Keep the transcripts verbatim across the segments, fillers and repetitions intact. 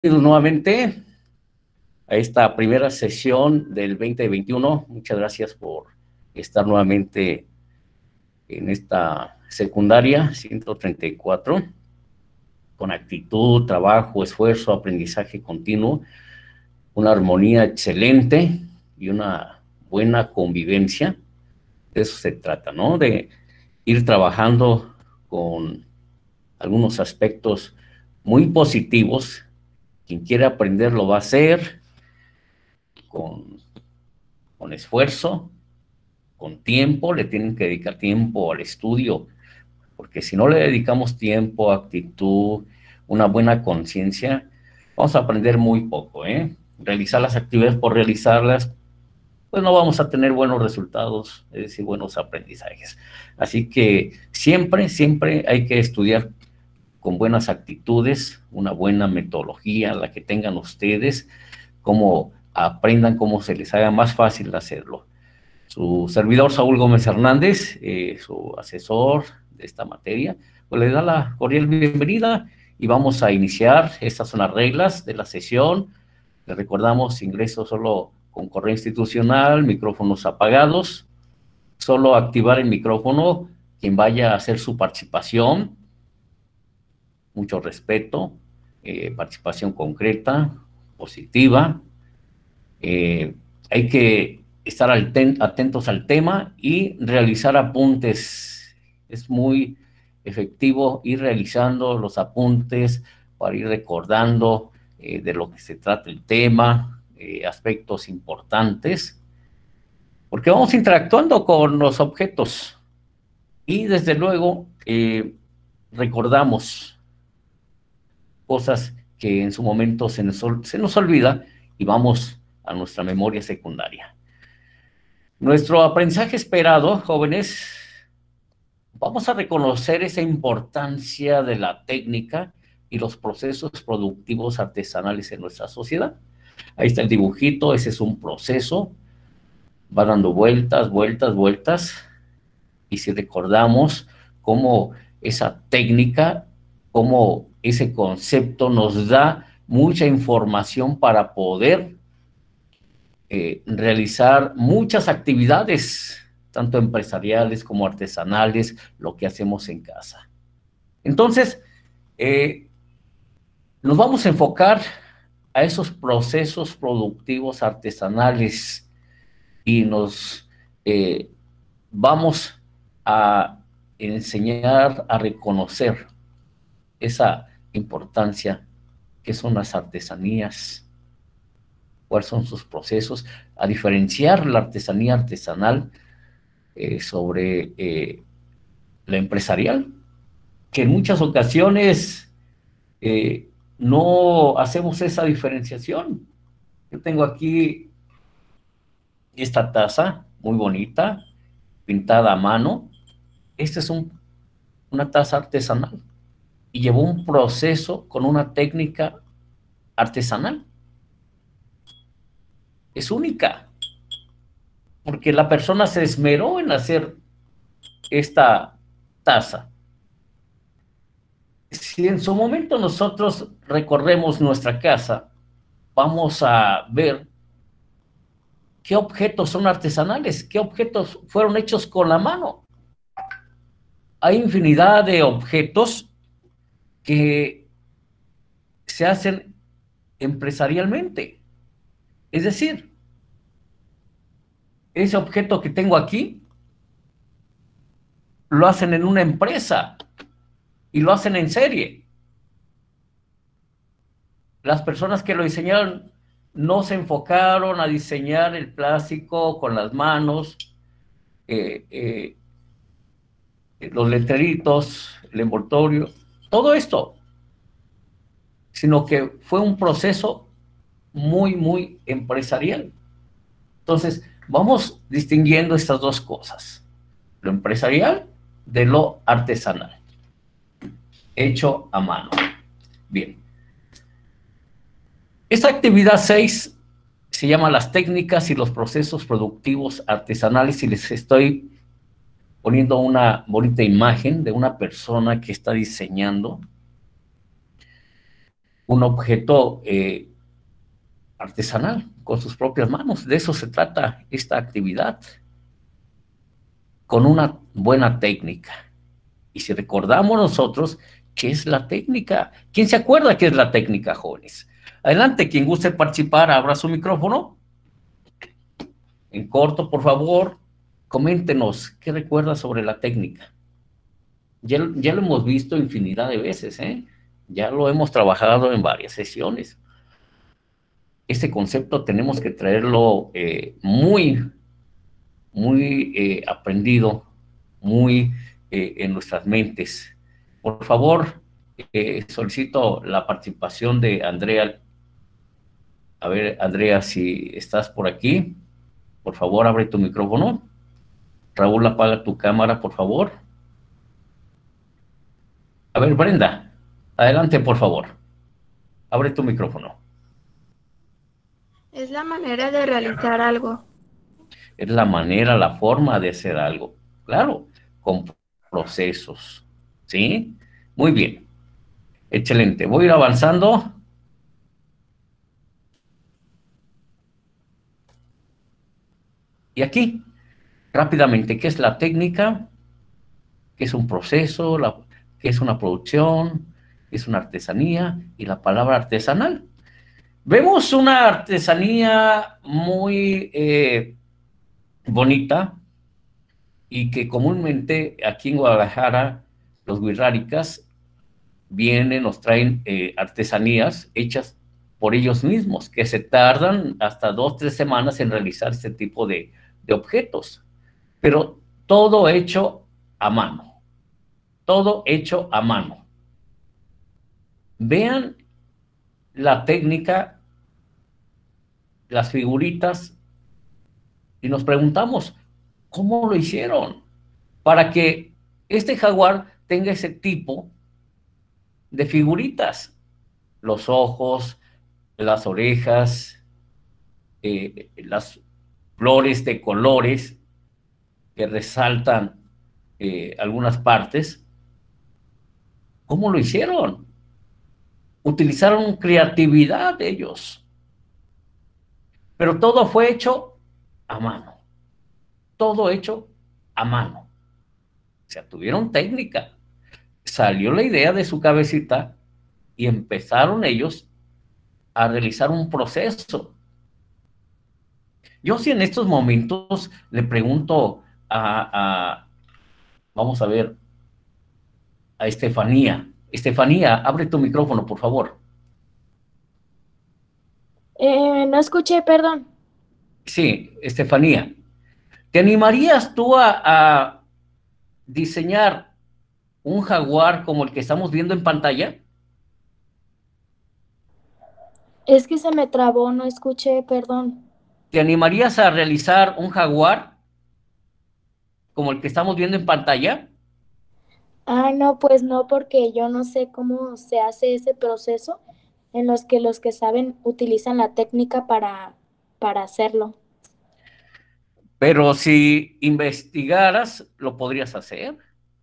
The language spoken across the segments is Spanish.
Nuevamente a esta primera sesión del veinte veintiuno. Muchas gracias por estar nuevamente en esta secundaria ciento treinta y cuatro, con actitud, trabajo, esfuerzo, aprendizaje continuo, una armonía excelente y una buena convivencia. De eso se trata, ¿no? De ir trabajando con algunos aspectos muy positivos. Quien quiere aprender lo va a hacer con, con esfuerzo, con tiempo. Le tienen que dedicar tiempo al estudio, porque si no le dedicamos tiempo, actitud, una buena conciencia, vamos a aprender muy poco, ¿eh? Realizar las actividades por realizarlas, pues no vamos a tener buenos resultados, es decir, buenos aprendizajes. Así que siempre, siempre hay que estudiar con buenas actitudes, una buena metodología, la que tengan ustedes, cómo aprendan, cómo se les haga más fácil hacerlo. Su servidor Saúl Gómez Hernández, eh, su asesor de esta materia, pues le da la cordial bienvenida y vamos a iniciar. Estas son las reglas de la sesión. Les recordamos: ingreso solo con correo institucional, micrófonos apagados, solo activar el micrófono quien vaya a hacer su participación. Mucho respeto, eh, participación concreta, positiva. Eh, hay que estar atentos al tema y realizar apuntes. Es muy efectivo ir realizando los apuntes para ir recordando eh, de lo que se trata el tema, eh, aspectos importantes, porque vamos interactuando con los objetos y desde luego eh, recordamos cosas que en su momento se nos, se nos olvida y vamos a nuestra memoria secundaria. Nuestro aprendizaje esperado, jóvenes, vamos a reconocer esa importancia de la técnica y los procesos productivos artesanales en nuestra sociedad. Ahí está el dibujito, ese es un proceso, va dando vueltas, vueltas, vueltas, y si recordamos cómo esa técnica, cómo ese concepto nos da mucha información para poder eh, realizar muchas actividades, tanto empresariales como artesanales, lo que hacemos en casa. Entonces, eh, nos vamos a enfocar a esos procesos productivos artesanales y nos eh, vamos a enseñar a reconocer esa importancia que son las artesanías, cuáles son sus procesos, a diferenciar la artesanía artesanal eh, sobre eh, la empresarial, que en muchas ocasiones eh, no hacemos esa diferenciación. Yo tengo aquí esta taza muy bonita, pintada a mano. Esta es un, una taza artesanal y llevó un proceso con una técnica artesanal. Es única, porque la persona se esmeró en hacer esta taza. Si en su momento nosotros recorremos nuestra casa, vamos a ver qué objetos son artesanales, qué objetos fueron hechos con la mano. Hay infinidad de objetos que se hacen empresarialmente. Es decir, ese objeto que tengo aquí lo hacen en una empresa y lo hacen en serie. Las personas que lo diseñaron no se enfocaron a diseñar el plástico con las manos, eh, eh, los letreritos, el envoltorio, todo esto, sino que fue un proceso muy, muy empresarial. Entonces, vamos distinguiendo estas dos cosas, lo empresarial de lo artesanal, hecho a mano. Bien. Esta actividad seis se llama las técnicas y los procesos productivos artesanales, y les estoy poniendo una bonita imagen de una persona que está diseñando un objeto eh, artesanal con sus propias manos. De eso se trata esta actividad, con una buena técnica. Y si recordamos nosotros, ¿qué es la técnica? ¿Quién se acuerda qué es la técnica, jóvenes? Adelante, quien guste participar, abra su micrófono. En corto, por favor, coméntenos, ¿qué recuerda sobre la técnica? Ya, ya lo hemos visto infinidad de veces, ¿eh? Ya lo hemos trabajado en varias sesiones. Este concepto tenemos que traerlo eh, muy, muy eh, aprendido, muy eh, en nuestras mentes. Por favor, eh, solicito la participación de Andrea. A ver, Andrea, si estás por aquí, por favor, abre tu micrófono. Raúl, apaga tu cámara, por favor. A ver, Brenda, adelante, por favor. Abre tu micrófono. Es la manera de realizar algo. Es la manera, la forma de hacer algo. Claro, con procesos. ¿Sí? Muy bien. Excelente. Voy a ir avanzando. Y aquí, rápidamente, ¿qué es la técnica? ¿Qué es un proceso? La, ¿Qué es una producción? ¿Qué es una artesanía? Y la palabra artesanal. Vemos una artesanía muy eh, bonita y que comúnmente aquí en Guadalajara los wixárikas vienen, nos traen eh, artesanías hechas por ellos mismos, que se tardan hasta dos, tres semanas en realizar este tipo de, de objetos, pero todo hecho a mano, todo hecho a mano. Vean la técnica, las figuritas, y nos preguntamos, ¿cómo lo hicieron? Para que este jaguar tenga ese tipo de figuritas, los ojos, las orejas, eh, las flores de colores que resaltan eh, algunas partes. ¿Cómo lo hicieron? Utilizaron creatividad ellos, pero todo fue hecho a mano, todo hecho a mano. O sea, tuvieron técnica, salió la idea de su cabecita y empezaron ellos a realizar un proceso. Yo si en estos momentos le pregunto a, a vamos a ver, a Estefanía. Estefanía, abre tu micrófono, por favor. Eh, no escuché, perdón. Sí, Estefanía, ¿te animarías tú a, a diseñar un jaguar como el que estamos viendo en pantalla? Es que se me trabó, no escuché, perdón. ¿Te animarías a realizar un jaguar como el que estamos viendo en pantalla? Ah, no, pues no, porque yo no sé cómo se hace ese proceso en los que los que saben utilizan la técnica para, para hacerlo. Pero si investigaras, lo podrías hacer.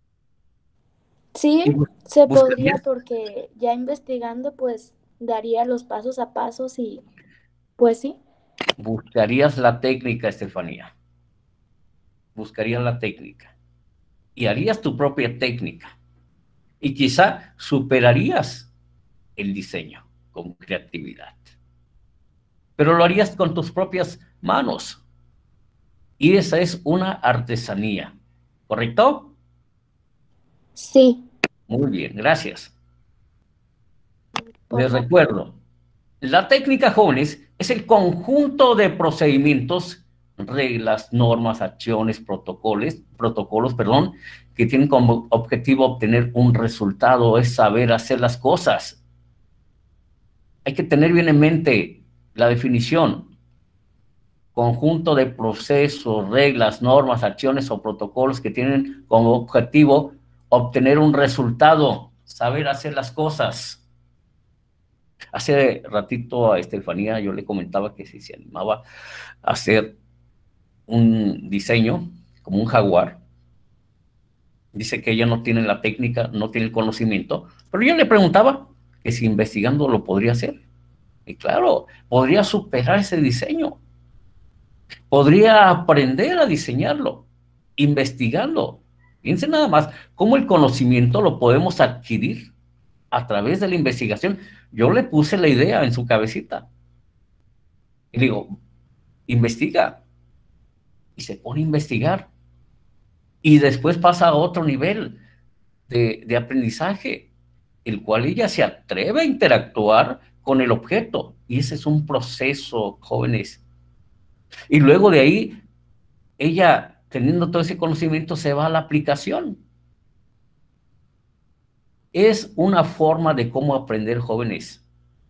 Sí, Y bu- se podría buscarías, porque ya investigando, pues daría los pasos a pasos y pues sí. buscarías la técnica, Estefanía. Buscarías la técnica. Y harías tu propia técnica. Y quizá superarías el diseño con creatividad. Pero lo harías con tus propias manos. Y esa es una artesanía. ¿Correcto? Sí, Muy bien, gracias. por Les favor. recuerdo, la técnica, jóvenes, es el conjunto de procedimientos, reglas, normas, acciones, protocolos, protocolos, perdón, que tienen como objetivo obtener un resultado, es saber hacer las cosas. Hay que tener bien en mente la definición: conjunto de procesos, reglas, normas, acciones o protocolos que tienen como objetivo obtener un resultado, saber hacer las cosas. Hace ratito a Estefanía yo le comentaba que si se animaba a hacer un diseño como un jaguar, dice que ella no tiene la técnica, no tiene el conocimiento, pero yo le preguntaba que si investigando lo podría hacer. Y claro, podría superar ese diseño. Podría aprender a diseñarlo, investigando. Fíjense nada más cómo el conocimiento lo podemos adquirir a través de la investigación. Yo le puse la idea en su cabecita. Y le digo, investiga. Y se pone a investigar. Y después pasa a otro nivel de, de aprendizaje, el cual ella se atreve a interactuar con el objeto. Y ese es un proceso, jóvenes. Y luego de ahí, ella, teniendo todo ese conocimiento, se va a la aplicación. Es una forma de cómo aprender, jóvenes.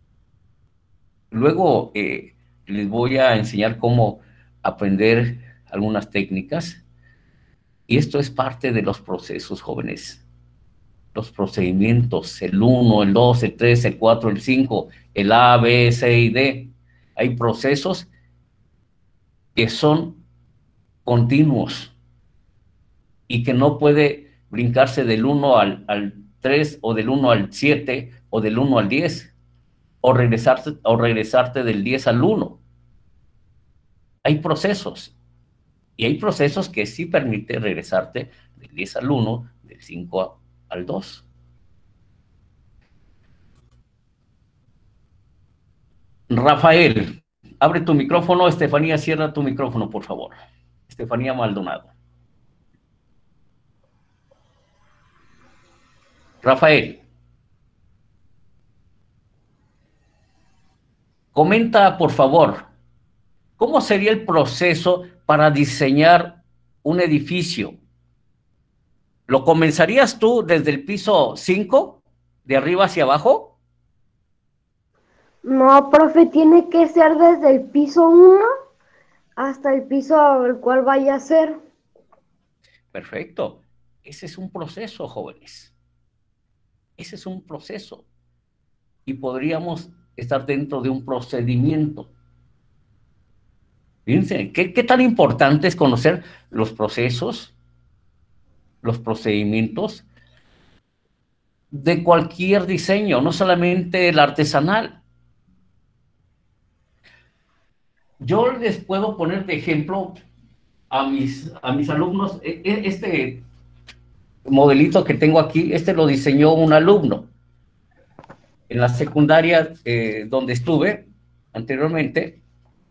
Luego eh, les voy a enseñar cómo aprender algunas técnicas. Y esto es parte de los procesos, jóvenes. Los procedimientos, el uno, el dos, el tres, el cuatro, el cinco, el A, B, C y D. Hay procesos que son continuos y que no puede brincarse del uno al, al tres o del uno al siete o del uno al diez o regresarte, o regresarte del diez al uno. Hay procesos y hay procesos que sí permiten regresarte del diez al uno, del cinco al dos. Rafael, abre tu micrófono. Estefanía, cierra tu micrófono, por favor. Estefanía Maldonado. Rafael, comenta, por favor, ¿cómo sería el proceso para diseñar un edificio? ¿Lo comenzarías tú desde el piso cinco, de arriba hacia abajo? No, profe, tiene que ser desde el piso uno hasta el piso al cual vaya a ser. Perfecto. Ese es un proceso, jóvenes. Ese es un proceso. Y podríamos estar dentro de un procedimiento. Fíjense, ¿qué, qué tan importante es conocer los procesos, los procedimientos de cualquier diseño, no solamente el artesanal? Yo les puedo poner de ejemplo a mis, a mis alumnos. Este modelito que tengo aquí, este lo diseñó un alumno. En la secundaria eh, donde estuve anteriormente,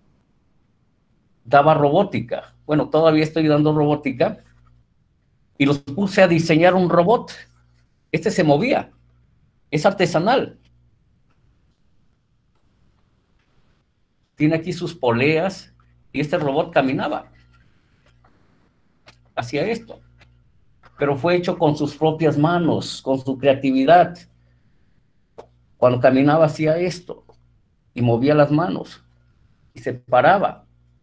daba robótica. Bueno, todavía estoy dando robótica. Y los puse a diseñar un robot. Este se movía. Es artesanal. Tiene aquí sus poleas y este robot caminaba. Hacía esto. Pero fue hecho con sus propias manos, con su creatividad. Cuando caminaba hacía esto y movía las manos y se paraba.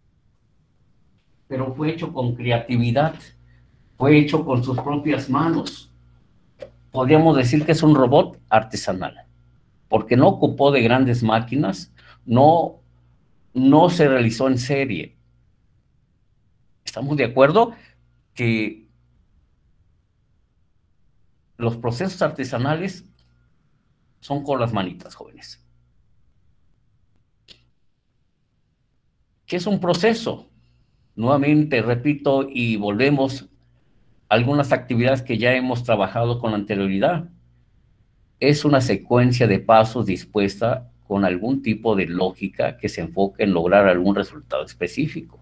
Pero fue hecho con creatividad. Fue hecho con sus propias manos. Podríamos decir que es un robot artesanal, porque no ocupó de grandes máquinas, no, no se realizó en serie. ¿Estamos de acuerdo? Que los procesos artesanales son con las manitas, jóvenes. ¿Qué es un proceso? Nuevamente, repito, y volvemos a algunas actividades que ya hemos trabajado con anterioridad. Es una secuencia de pasos dispuesta con algún tipo de lógica que se enfoque en lograr algún resultado específico.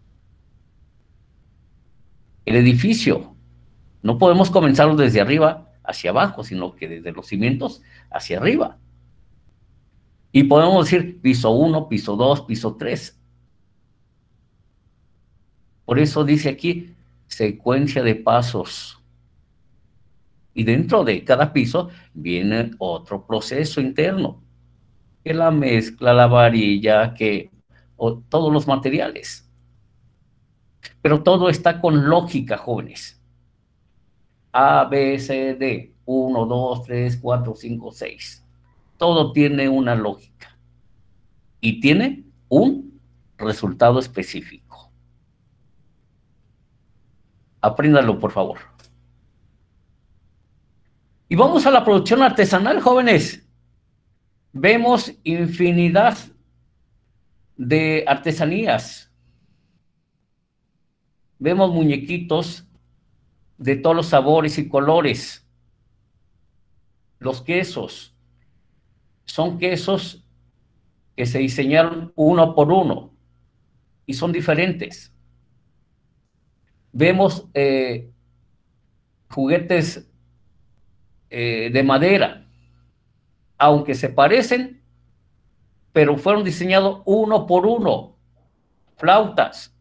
El edificio, no podemos comenzarlo desde arriba hacia abajo, sino que desde los cimientos hacia arriba. Y podemos decir piso uno, piso dos, piso tres. Por eso dice aquí, secuencia de pasos. Y dentro de cada piso viene otro proceso interno, que la mezcla, la varilla, que o, todos los materiales. Pero todo está con lógica, jóvenes. A, B, C, D, uno, dos, tres, cuatro, cinco, seis. Todo tiene una lógica. Y tiene un resultado específico. Apréndalo, por favor. Y vamos a la producción artesanal, jóvenes. Vemos infinidad de artesanías. Vemos muñequitos de todos los sabores y colores. Los quesos son quesos que se diseñaron uno por uno y son diferentes. Vemos eh, juguetes eh, de madera, aunque se parecen, pero fueron diseñados uno por uno. Flautas.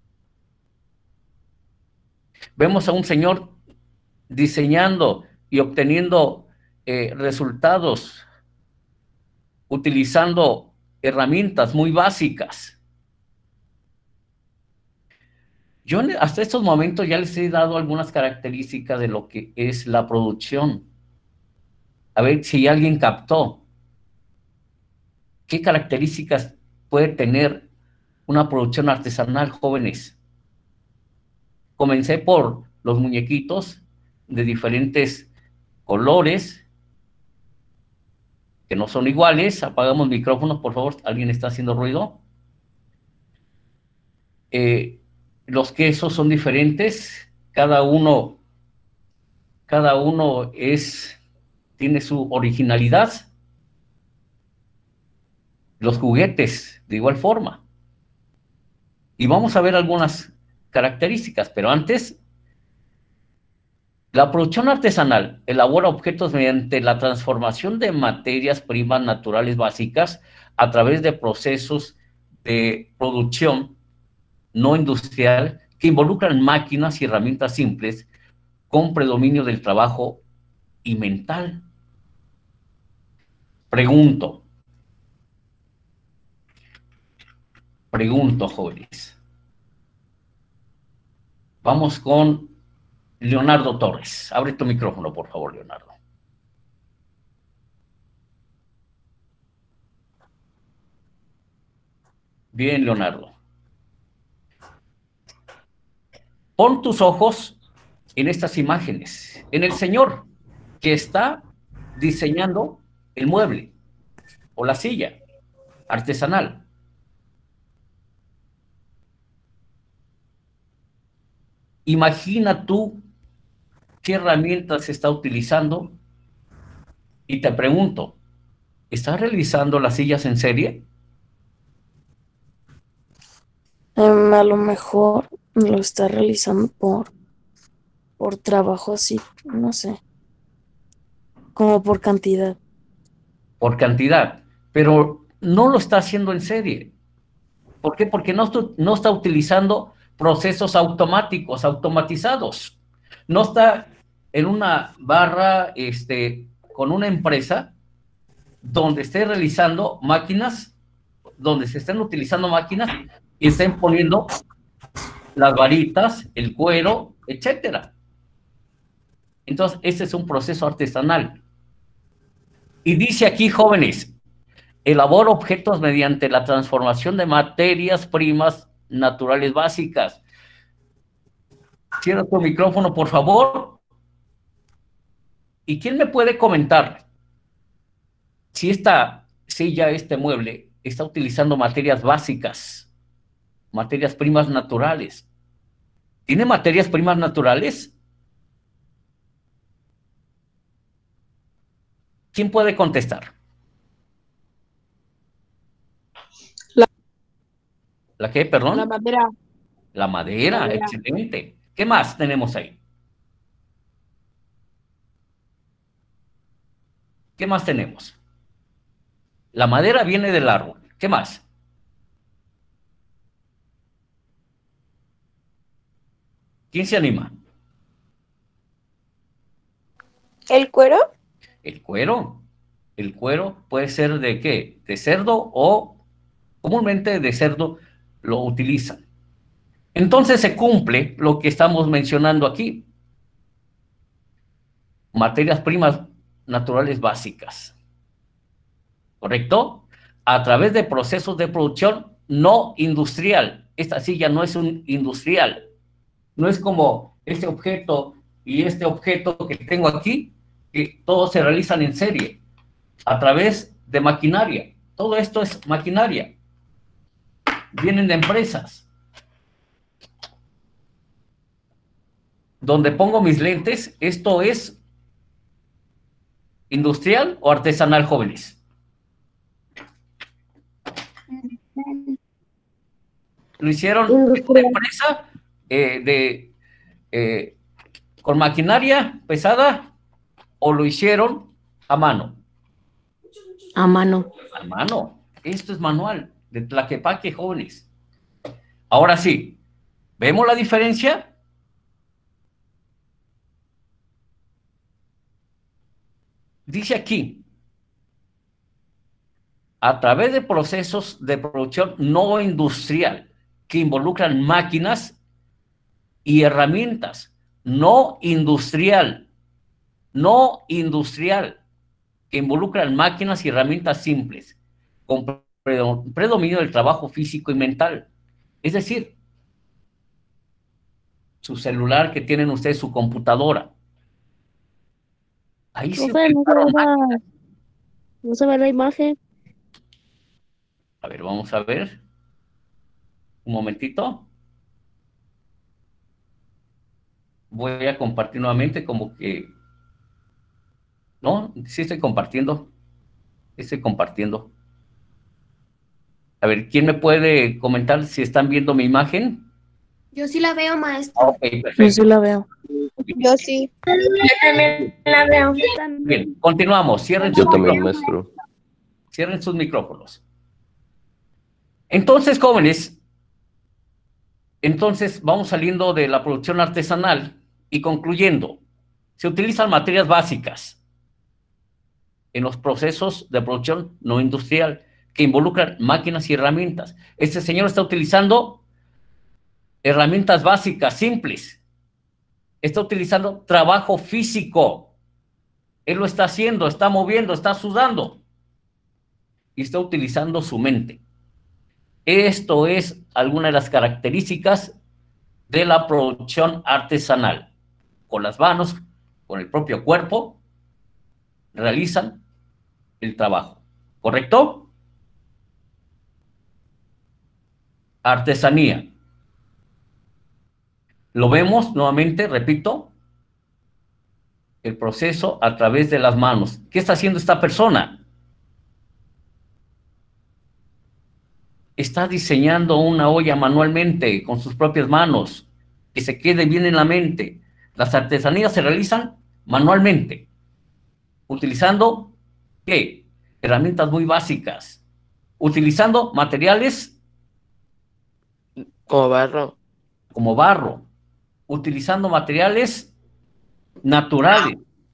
Vemos a un señor diseñando y obteniendo eh, resultados utilizando herramientas muy básicas. Yo hasta estos momentos ya les he dado algunas características de lo que es la producción. A ver si alguien captó. ¿Qué características puede tener una producción artesanal, jóvenes? Comencé por los muñequitos de diferentes colores, que no son iguales. Apagamos micrófonos, por favor, alguien está haciendo ruido. Eh, los quesos son diferentes, cada uno, cada uno es, tiene su originalidad. Los juguetes, de igual forma. Y vamos a ver algunas características, pero antes, la producción artesanal elabora objetos mediante la transformación de materias primas naturales básicas a través de procesos de producción no industrial que involucran máquinas y herramientas simples con predominio del trabajo y mental. Pregunto, pregunto, jóvenes. Vamos con Leonardo Torres. Abre tu micrófono, por favor, Leonardo. Bien, Leonardo. Pon tus ojos en estas imágenes, en el señor que está diseñando el mueble o la silla artesanal. Imagina tú qué herramientas está utilizando y te pregunto, ¿estás realizando las sillas en serie? Um, a lo mejor lo está realizando por, por trabajo así, no sé, como por cantidad. Por cantidad, pero no lo está haciendo en serie. ¿Por qué? Porque no, no está utilizando procesos automáticos, automatizados. No está en una barra este, con una empresa donde esté realizando máquinas, donde se estén utilizando máquinas y estén poniendo las varitas, el cuero, etcétera. Entonces, este es un proceso artesanal. Y dice aquí, jóvenes, elabora objetos mediante la transformación de materias primas naturales básicas. Cierra tu micrófono, por favor. ¿Y quién me puede comentar si esta silla, este mueble, está utilizando materias básicas, materias primas naturales? ¿Tiene materias primas naturales? ¿Quién puede contestar? La, ¿La qué, perdón? la madera. La madera, Madera. Excelente. ¿Qué más tenemos ahí? ¿Qué más tenemos? La madera viene del árbol. ¿Qué más? ¿Quién se anima? ¿El cuero? El cuero. El cuero puede ser de qué? De cerdo o comúnmente de cerdo lo utilizan. Entonces se cumple lo que estamos mencionando aquí. Materias primas naturales básicas. ¿Correcto? A través de procesos de producción no industrial. Esta silla no es un industrial. No es como este objeto y este objeto que tengo aquí, que todos se realizan en serie. A través de maquinaria. Todo esto es maquinaria. Vienen de empresas. Donde pongo mis lentes, esto es industrial o artesanal, jóvenes. Lo hicieron en una empresa eh, de, eh, con maquinaria pesada o lo hicieron a mano. A mano. A mano. Esto es manual de Tlaquepaque, jóvenes. Ahora sí, ¿vemos la diferencia? Dice aquí, a través de procesos de producción no industrial que involucran máquinas y herramientas, no industrial, no industrial, que involucran máquinas y herramientas simples, con predominio del trabajo físico y mental. Es decir, su celular que tienen ustedes, su computadora. Ahí se Profe, no se utilizaron ve la, máquinas. no se ve la imagen. A ver, vamos a ver. Un momentito. Voy a compartir nuevamente como que... No, sí estoy compartiendo. Estoy compartiendo. A ver, ¿quién me puede comentar si están viendo mi imagen? Yo sí la veo, maestro. Ok, Yo perfecto. sí la veo. Yo sí. Yo también la veo. Bien, continuamos. Cierren Yo sus también, micrófonos. maestro. Cierren sus micrófonos. Entonces, jóvenes, entonces vamos saliendo de la producción artesanal y concluyendo. Se utilizan materias básicas en los procesos de producción no industrial que involucran máquinas y herramientas. Este señor está utilizando herramientas básicas, simples. Está utilizando trabajo físico. Él lo está haciendo, está moviendo, está sudando. Y está utilizando su mente. Esto es alguna de las características de la producción artesanal. Con las manos, con el propio cuerpo, realizan el trabajo. ¿Correcto? Artesanía. Lo vemos nuevamente, repito, el proceso a través de las manos. ¿Qué está haciendo esta persona? Está diseñando una olla manualmente con sus propias manos, que se quede bien en la mente. Las artesanías se realizan manualmente, utilizando, ¿qué? Herramientas muy básicas, utilizando materiales Como barro. como barro, utilizando materiales naturales,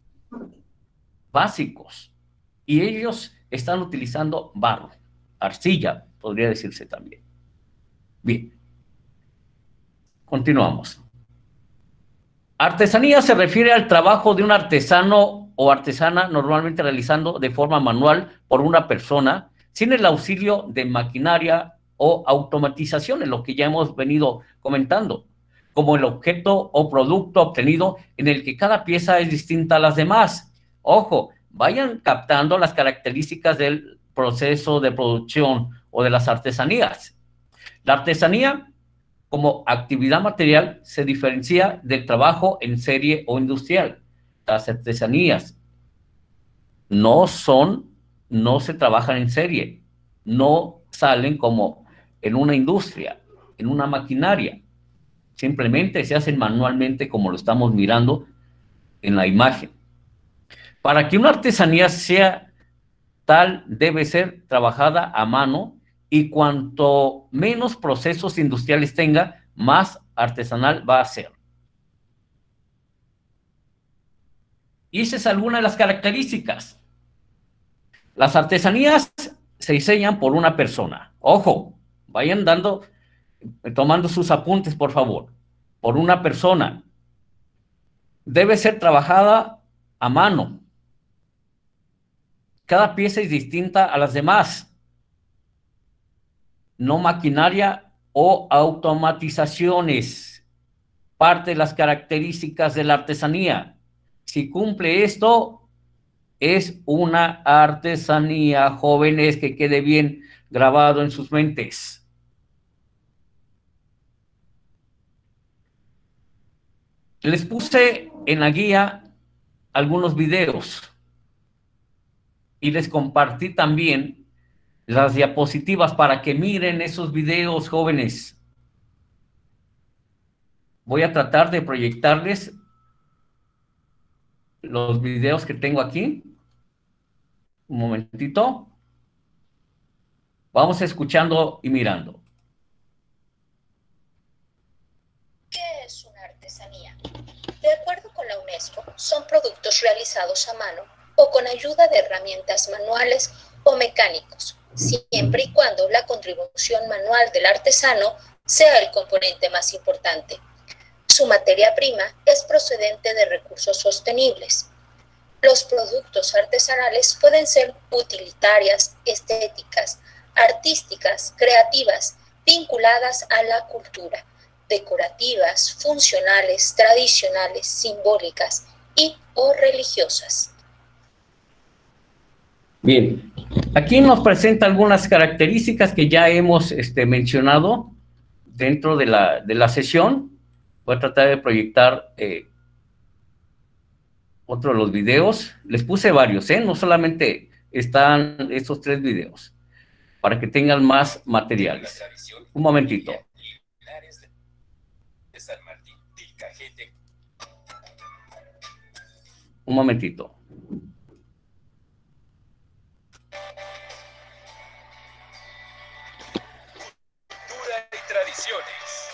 básicos, y ellos están utilizando barro, arcilla, podría decirse también. Bien, continuamos. Artesanía se refiere al trabajo de un artesano o artesana normalmente realizando de forma manual por una persona sin el auxilio de maquinaria o automatizaciones, lo que ya hemos venido comentando, como el objeto o producto obtenido en el que cada pieza es distinta a las demás. Ojo, vayan captando las características del proceso de producción o de las artesanías. La artesanía, como actividad material, se diferencia del trabajo en serie o industrial. Las artesanías no son, no se trabajan en serie, no salen como en una industria, en una maquinaria. Simplemente se hacen manualmente como lo estamos mirando en la imagen. Para que una artesanía sea tal, debe ser trabajada a mano y cuanto menos procesos industriales tenga, más artesanal va a ser. Y esa es alguna de las características. Las artesanías se diseñan por una persona. Ojo, vayan dando, tomando sus apuntes, por favor. Por una persona. Debe ser trabajada a mano. Cada pieza es distinta a las demás. No maquinaria o automatizaciones. Parte de las características de la artesanía. Si cumple esto, es una artesanía, jóvenes, que quede bien grabado en sus mentes. Les puse en la guía algunos videos y les compartí también las diapositivas para que miren esos videos, jóvenes. Voy a tratar de proyectarles los videos que tengo aquí. Un momentito. Vamos escuchando y mirando. ¿Qué es una artesanía? De acuerdo con la UNESCO, son productos realizados a mano o con ayuda de herramientas manuales o mecánicos, siempre y cuando la contribución manual del artesano sea el componente más importante. Su materia prima es procedente de recursos sostenibles. Los productos artesanales pueden ser utilitarias, estéticas, artísticas, creativas, vinculadas a la cultura, decorativas, funcionales, tradicionales, simbólicas y o religiosas. Bien, aquí nos presenta algunas características que ya hemos este, mencionado dentro de la, de la sesión. Voy a tratar de proyectar eh, otro de los videos. Les puse varios, ¿eh? No solamente están estos tres videos, para que tengan más materiales. Un momentito. Un momentito. Cultura y tradiciones.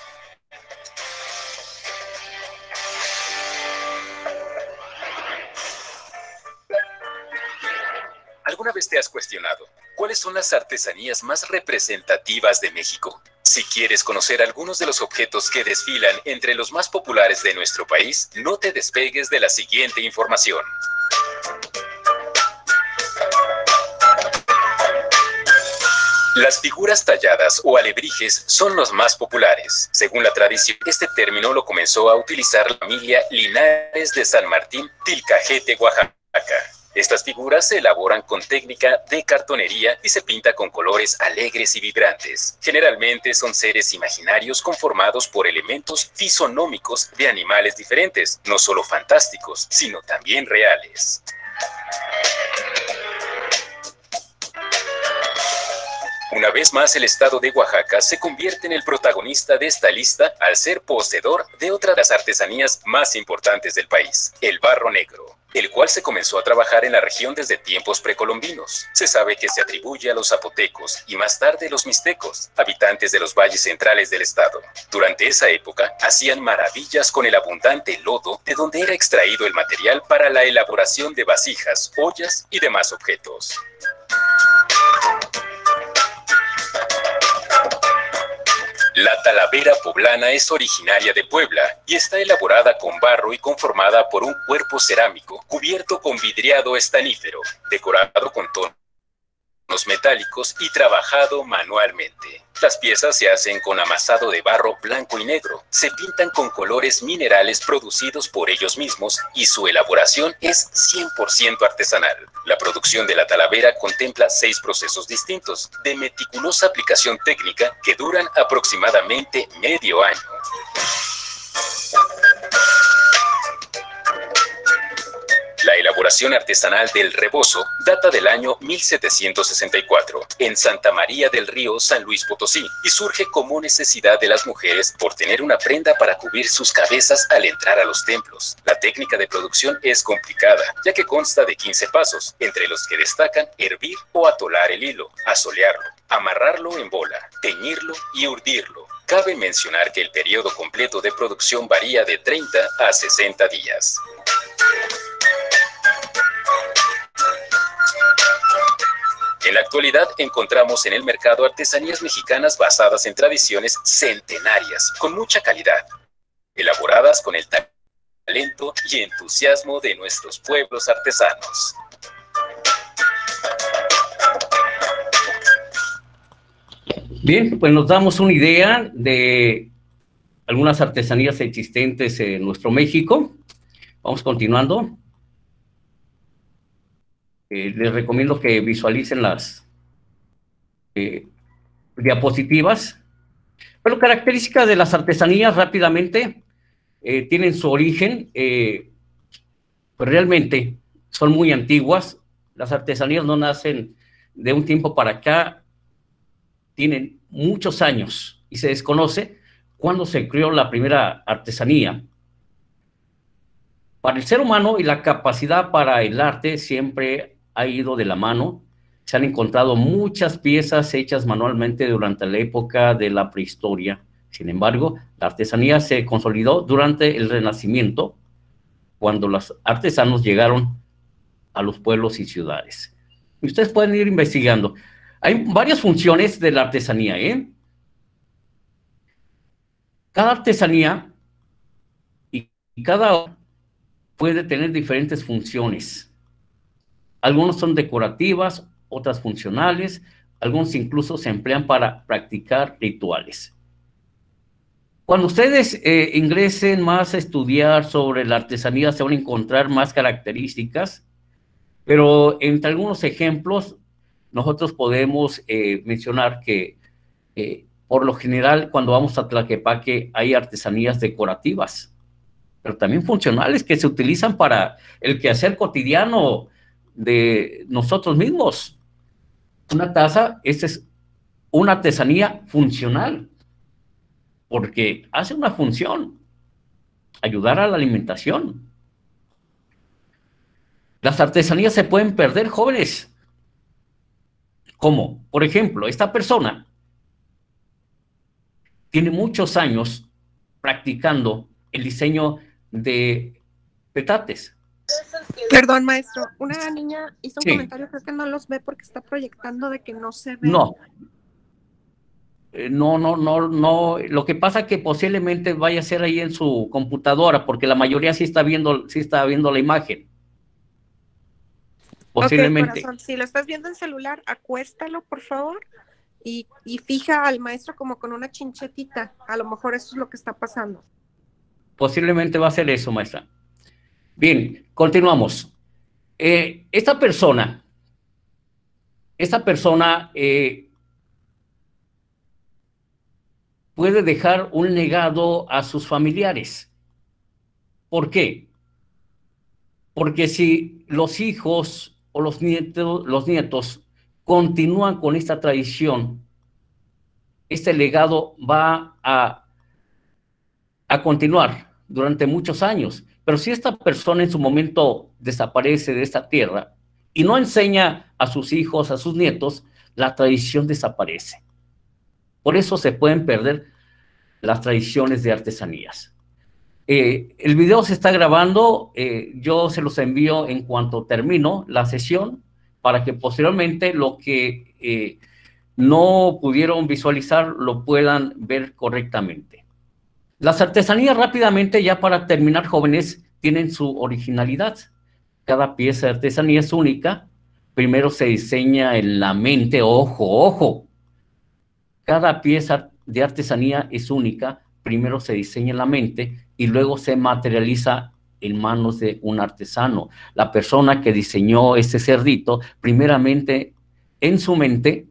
¿Alguna vez te has cuestionado cuáles son las artesanías más representativas de México? Si quieres conocer algunos de los objetos que desfilan entre los más populares de nuestro país, no te despegues de la siguiente información. Las figuras talladas o alebrijes son los más populares. Según la tradición, este término lo comenzó a utilizar la familia Linares de San Martín, Tilcajete, Oaxaca. Estas figuras se elaboran con técnica de cartonería y se pinta con colores alegres y vibrantes. Generalmente son seres imaginarios conformados por elementos fisonómicos de animales diferentes, no solo fantásticos, sino también reales. Una vez más, el estado de Oaxaca se convierte en el protagonista de esta lista al ser poseedor de otra de las artesanías más importantes del país, el barro negro, el cual se comenzó a trabajar en la región desde tiempos precolombinos. Se sabe que se atribuye a los zapotecos y más tarde los mixtecos, habitantes de los valles centrales del estado. Durante esa época, hacían maravillas con el abundante lodo de donde era extraído el material para la elaboración de vasijas, ollas y demás objetos. La talavera poblana es originaria de Puebla y está elaborada con barro y conformada por un cuerpo cerámico cubierto con vidriado estanífero, decorado con tonos metálicos y trabajado manualmente. Las piezas se hacen con amasado de barro blanco y negro, se pintan con colores minerales producidos por ellos mismos y su elaboración es cien por ciento artesanal. La producción de la talavera contempla seis procesos distintos de meticulosa aplicación técnica que duran aproximadamente medio año. La elaboración artesanal del rebozo data del año mil setecientos sesenta y cuatro en Santa María del Río, San Luis Potosí, y surge como necesidad de las mujeres por tener una prenda para cubrir sus cabezas al entrar a los templos. La técnica de producción es complicada, ya que consta de quince pasos, entre los que destacan hervir o atolar el hilo, asolearlo, amarrarlo en bola, teñirlo y urdirlo. Cabe mencionar que el periodo completo de producción varía de treinta a sesenta días. En la actualidad encontramos en el mercado artesanías mexicanas basadas en tradiciones centenarias, con mucha calidad, elaboradas con el talento y entusiasmo de nuestros pueblos artesanos. Bien, pues nos damos una idea de algunas artesanías existentes en nuestro México. Vamos continuando. eh, les recomiendo que visualicen las eh, diapositivas. Pero características de las artesanías rápidamente eh, tienen su origen, eh, pues realmente son muy antiguas. Las artesanías no nacen de un tiempo para acá, tienen muchos años y se desconoce cuándo se creó la primera artesanía. Para el ser humano y la capacidad para el arte siempre ha ido de la mano. Se han encontrado muchas piezas hechas manualmente durante la época de la prehistoria. Sin embargo, la artesanía se consolidó durante el Renacimiento, cuando los artesanos llegaron a los pueblos y ciudades. Y ustedes pueden ir investigando. Hay varias funciones de la artesanía, ¿eh? Cada artesanía y cada puede tener diferentes funciones. Algunos son decorativas, otras funcionales, algunos incluso se emplean para practicar rituales. Cuando ustedes eh, ingresen más a estudiar sobre la artesanía, se van a encontrar más características, pero entre algunos ejemplos, nosotros podemos eh, mencionar que, eh, por lo general, cuando vamos a Tlaquepaque, hay artesanías decorativas, pero también funcionales que se utilizan para el quehacer cotidiano de nosotros mismos. Una taza, esta es una artesanía funcional, porque hace una función, ayudar a la alimentación. Las artesanías se pueden perder, jóvenes. ¿Cómo? Por ejemplo, esta persona tiene muchos años practicando el diseño de petates. Perdón, maestro, una niña hizo un Sí. comentario, creo que no los ve porque está proyectando de que no se ve. No. Eh, No, no, no, no. Lo que pasa es que posiblemente vaya a ser ahí en su computadora, porque la mayoría sí está viendo, sí está viendo la imagen. Posiblemente. Ok, corazón, si lo estás viendo en celular, acuéstalo, por favor, y, y fija al maestro como con una chinchetita. A lo mejor eso es lo que está pasando. Posiblemente va a ser eso, maestra. Bien, continuamos. Eh, esta persona, esta persona eh, puede dejar un legado a sus familiares. ¿Por qué? Porque si los hijos o los nietos, los nietos continúan con esta tradición, este legado va a, a continuar durante muchos años. Pero si esta persona en su momento desaparece de esta tierra y no enseña a sus hijos, a sus nietos, la tradición desaparece. Por eso se pueden perder las tradiciones de artesanías. Eh, el video se está grabando, eh, yo se los envío en cuanto termino la sesión, para que posteriormente lo que eh, no pudieron visualizar lo puedan ver correctamente. Las artesanías, rápidamente, ya para terminar, jóvenes, tienen su originalidad. Cada pieza de artesanía es única. Primero se diseña en la mente, ojo, ojo. Cada pieza de artesanía es única. Primero se diseña en la mente y luego se materializa en manos de un artesano. La persona que diseñó ese cerdito, primeramente en su mente,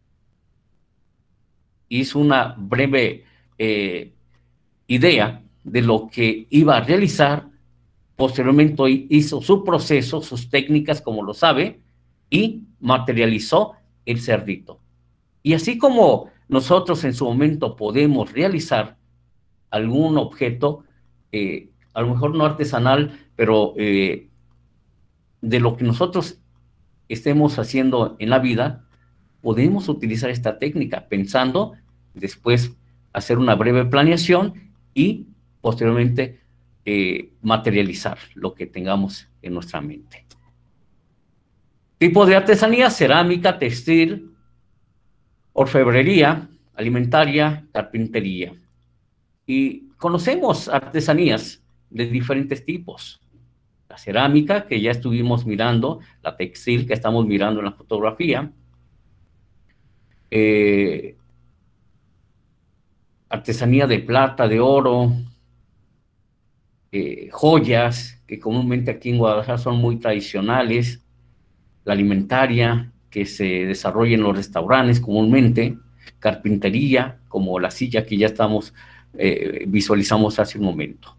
hizo una breve eh, idea de lo que iba a realizar. Posteriormente hizo su proceso, sus técnicas, como lo sabe, y materializó el cerdito. Y así como nosotros en su momento podemos realizar algún objeto, eh, a lo mejor no artesanal, pero eh, de lo que nosotros estemos haciendo en la vida, podemos utilizar esta técnica, pensando después hacer una breve planeación y posteriormente eh, materializar lo que tengamos en nuestra mente. Tipo de artesanía: cerámica, textil, orfebrería, alimentaria, carpintería. Y conocemos artesanías de diferentes tipos. La cerámica, que ya estuvimos mirando, la textil, que estamos mirando en la fotografía, eh, artesanía de plata, de oro, eh, joyas, que comúnmente aquí en Guadalajara son muy tradicionales, la alimentaria, que se desarrolla en los restaurantes comúnmente, carpintería, como la silla que ya estamos, eh, visualizamos hace un momento.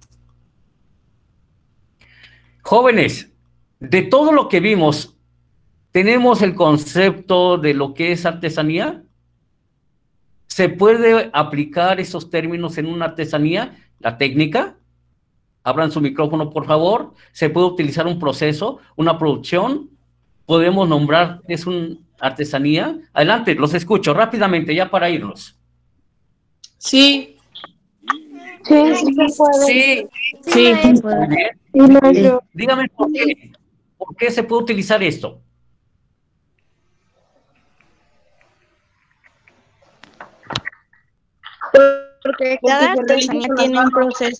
Jóvenes, de todo lo que vimos, ¿tenemos el concepto de lo que es artesanía? ¿Se puede aplicar esos términos en una artesanía? ¿La técnica? Abran su micrófono, por favor. ¿Se puede utilizar un proceso, una producción? ¿Podemos nombrar que es una artesanía? Adelante, los escucho rápidamente, ya para irnos. Sí. Sí, sí se puede. Sí, Sí, muy puede. bien. Sí, maestro. Dígame por qué. ¿Por qué se puede utilizar esto? Porque cada artesanía tiene un proceso.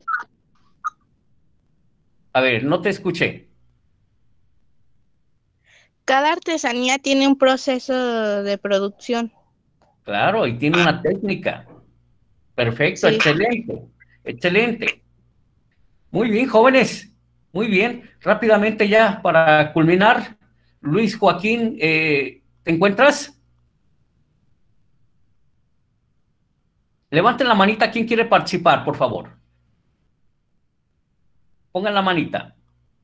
A ver, no te escuché. Cada artesanía tiene un proceso de producción. Claro, y tiene una técnica. Perfecto, Sí. excelente, excelente. Muy bien, jóvenes, muy bien. Rápidamente ya para culminar, Luis Joaquín, eh, ¿te encuentras? Levanten la manita, ¿quién quiere participar, por favor? Pongan la manita.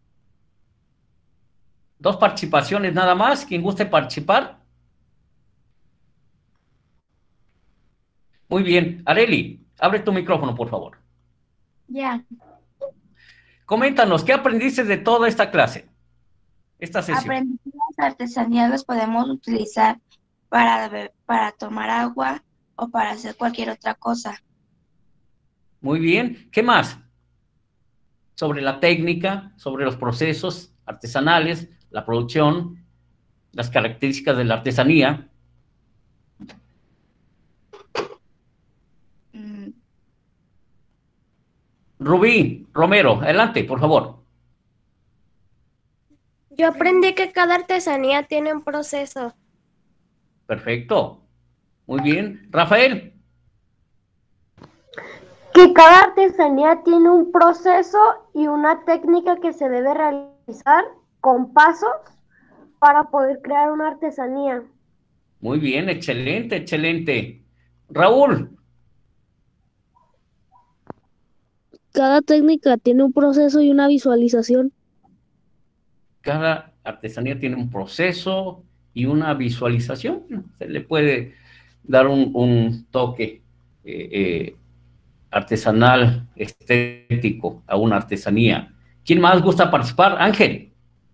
Dos participaciones nada más, quien guste participar. Muy bien, Areli, abre tu micrófono, por favor. Ya, Coméntanos, ¿qué aprendiste de toda esta clase? Esta sesión. aprendí que las artesanías las podemos utilizar para, be- para tomar agua o para hacer cualquier otra cosa. Muy bien, ¿qué más? Sobre la técnica, sobre los procesos artesanales, la producción, las características de la artesanía. Mm, Rubí Romero, adelante, por favor. Yo aprendí que cada artesanía tiene un proceso. Perfecto. Muy bien. Rafael. Que cada artesanía tiene un proceso y una técnica que se debe realizar con pasos para poder crear una artesanía. Muy bien, excelente, excelente. Raúl. Cada técnica tiene un proceso y una visualización. Cada artesanía tiene un proceso y una visualización. Se le puede dar un, un toque eh, eh, artesanal, estético a una artesanía. ¿Quién más gusta participar? Ángel.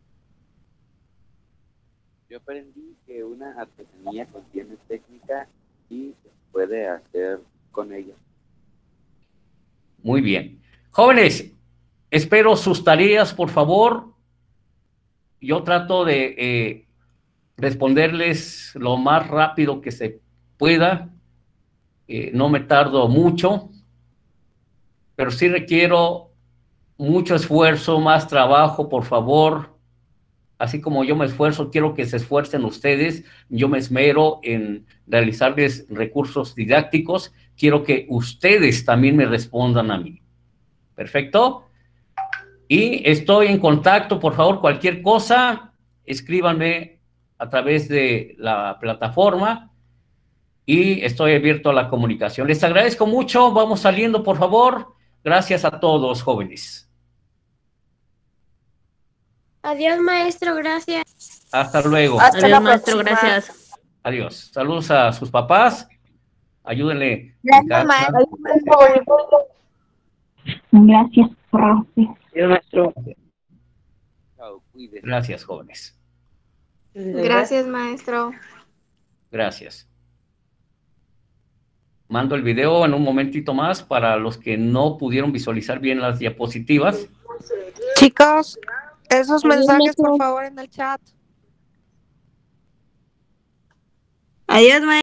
Yo aprendí que una artesanía contiene técnica y se puede hacer con ella. Muy bien. Jóvenes, espero sus tareas, por favor. Yo trato de eh, responderles lo más rápido que se pueda. Eh, no me tardo mucho, pero sí requiero mucho esfuerzo, más trabajo, por favor. Así como yo me esfuerzo, quiero que se esfuercen ustedes. Yo me esmero en realizarles recursos didácticos. Quiero que ustedes también me respondan a mí. ¿Perfecto? Y estoy en contacto, por favor, cualquier cosa, escríbanme a través de la plataforma y estoy abierto a la comunicación. Les agradezco mucho. Vamos saliendo, por favor. Gracias a todos, jóvenes. Adiós, maestro, gracias. Hasta luego. Hasta Adiós, la maestro, próxima. gracias. Adiós. Saludos a sus papás. Ayúdenle. en Gracias, casa. maestro. Gracias, profe. Adiós, maestro. Chao, cuídense. Gracias, jóvenes. Gracias, maestro. Gracias. Mando el video en un momentito más para los que no pudieron visualizar bien las diapositivas. Chicos, esos Adiós, mensajes, por maestro. favor, en el chat. Adiós, maestro.